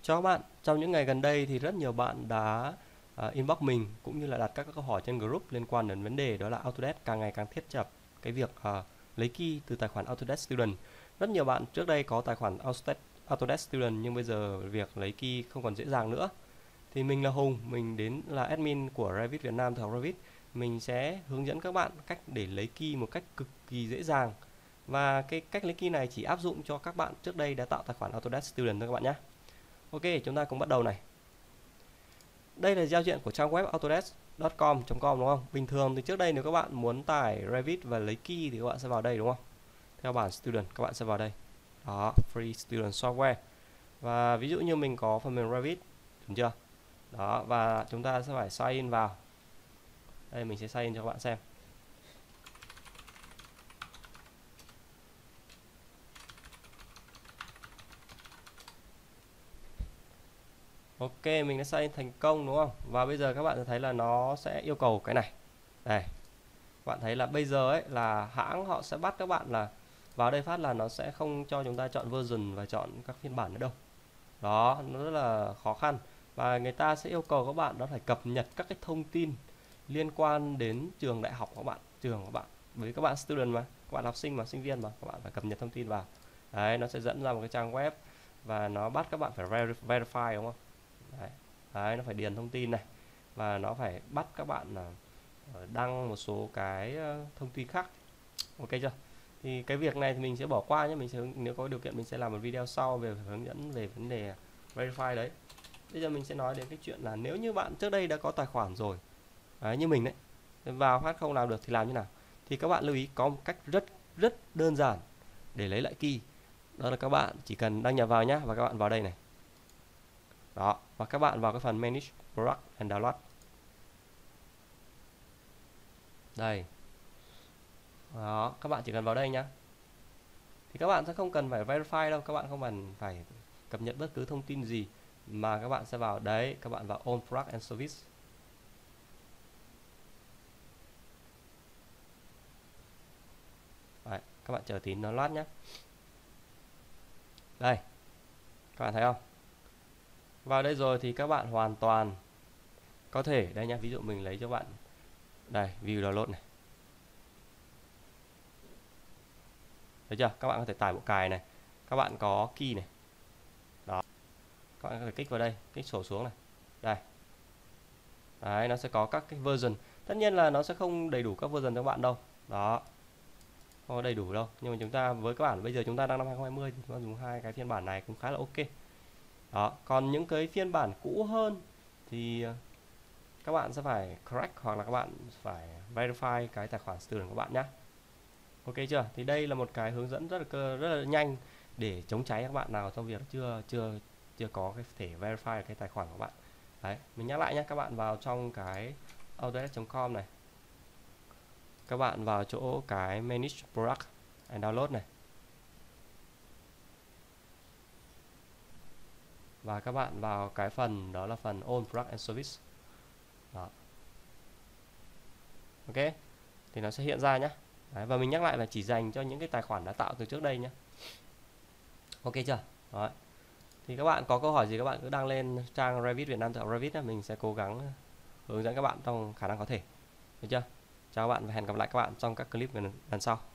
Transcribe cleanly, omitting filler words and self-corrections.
Chào các bạn, trong những ngày gần đây thì rất nhiều bạn đã inbox mình cũng như là đặt các câu hỏi trên group liên quan đến vấn đề đó là Autodesk càng ngày càng thiết lập cái việc lấy key từ tài khoản Autodesk Student. Rất nhiều bạn trước đây có tài khoản Autodesk Student nhưng bây giờ việc lấy key không còn dễ dàng nữa. Thì mình là Hùng, mình đến là admin của Revit Việt Nam từ học Revit. Mình sẽ hướng dẫn các bạn cách để lấy key một cách cực kỳ dễ dàng. Và cái cách lấy key này chỉ áp dụng cho các bạn trước đây đã tạo tài khoản Autodesk Student thôi các bạn nhé. Ok, chúng ta cùng bắt đầu này. Đây là giao diện của trang web autodesk.com đúng không? Bình thường thì trước đây nếu các bạn muốn tải Revit và lấy key thì các bạn sẽ vào đây đúng không? Theo bản Student các bạn sẽ vào đây. Đó, Free Student Software. Và ví dụ như mình có phần mềm Revit, đúng chưa? Đó, và chúng ta sẽ phải sign in vào. Đây mình sẽ sign in cho các bạn xem. Ok, mình đã sign in thành công đúng không? Và bây giờ các bạn sẽ thấy là nó sẽ yêu cầu cái này. Đây. Bạn thấy là bây giờ ấy là hãng họ sẽ bắt các bạn là vào đây phát là nó sẽ không cho chúng ta chọn version và chọn các phiên bản nữa đâu. Đó, nó rất là khó khăn. Và người ta sẽ yêu cầu các bạn đó phải cập nhật các cái thông tin liên quan đến trường đại học của bạn, trường của bạn. Bởi vì các bạn student mà, các bạn học sinh mà, sinh viên mà, các bạn phải cập nhật thông tin vào. Đấy, nó sẽ dẫn ra một cái trang web và nó bắt các bạn phải verify đúng không? Đấy, nó phải điền thông tin này và nó phải bắt các bạn là đăng một số cái thông tin khác. Ok chưa? Thì cái việc này thì mình sẽ bỏ qua nhé, mình sẽ nếu có điều kiện mình sẽ làm một video sau về hướng dẫn về vấn đề verify đấy. Bây giờ mình sẽ nói đến cái chuyện là nếu như bạn trước đây đã có tài khoản rồi đấy, như mình đấy, vào phát không làm được thì làm như nào? Thì các bạn lưu ý có một cách rất đơn giản để lấy lại key. Đó là các bạn chỉ cần đăng nhập vào nhé, và các bạn vào đây này. Đó, và các bạn vào cái phần Manage Product and Download. Đây. Đó, các bạn chỉ cần vào đây nhá. Thì các bạn sẽ không cần phải verify đâu, các bạn không cần phải cập nhật bất cứ thông tin gì, mà các bạn sẽ vào đấy, các bạn vào On Product and Service. Đấy, các bạn chờ tí nó loát nhé. Đây, các bạn thấy không? Vào đây rồi thì các bạn hoàn toàn có thể, đây nhá, ví dụ mình lấy cho bạn đây, view download này. Thấy chưa? Các bạn có thể tải bộ cài này. Các bạn có key này. Đó. Các bạn có thể kích vào đây, kích sổ xuống này. Đây. Đấy, nó sẽ có các cái version. Tất nhiên là nó sẽ không đầy đủ các version cho các bạn đâu. Đó. Không có đầy đủ đâu. Nhưng mà chúng ta với các bạn bây giờ chúng ta đang năm 2020 thì chúng ta dùng hai cái phiên bản này cũng khá là ok. Đó. Còn những cái phiên bản cũ hơn thì các bạn sẽ phải correct hoặc là các bạn phải verify cái tài khoản student của bạn nhé. Ok chưa? Thì đây là một cái hướng dẫn rất là nhanh để chống cháy các bạn nào trong việc chưa có cái thể verify cái tài khoản của bạn. Đấy, mình nhắc lại nhé, các bạn vào trong cái autodesk.com này. Các bạn vào chỗ cái Manage Product and Download này. Và các bạn vào cái phần đó là phần On Product and Service. Đó. Ok. Thì nó sẽ hiện ra nhé. Đấy, và mình nhắc lại là chỉ dành cho những cái tài khoản đã tạo từ trước đây nhé. Ok chưa? Đó. Thì các bạn có câu hỏi gì các bạn cứ đăng lên trang Revit Việt Nam từ Revit, mình sẽ cố gắng hướng dẫn các bạn trong khả năng có thể. Được chưa? Chào các bạn và hẹn gặp lại các bạn trong các clip lần sau.